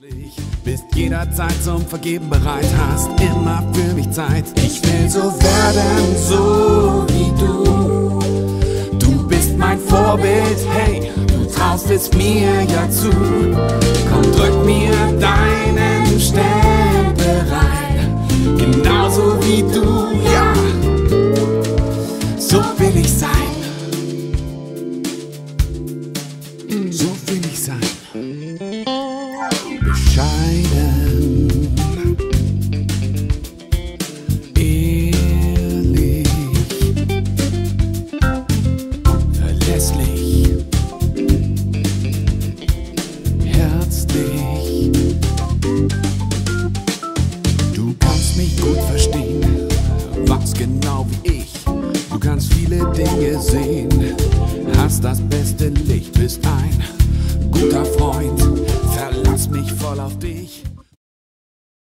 Bist jederzeit zum Vergeben bereit, hast immer für mich Zeit. Ich will so werden, so wie du. Du bist mein Vorbild, hey, du traust es mir ja zu. Komm, drück mir deinen Stempel rein, genauso wie du, ja. So will ich sein. So will ich sein. Bescheiden, ehrlich, verlässlich, herzlich. Du kannst mich gut verstehen, warst genau wie ich. Du kannst viele Dinge sehen, hast das beste Licht, bist ein guter Freund.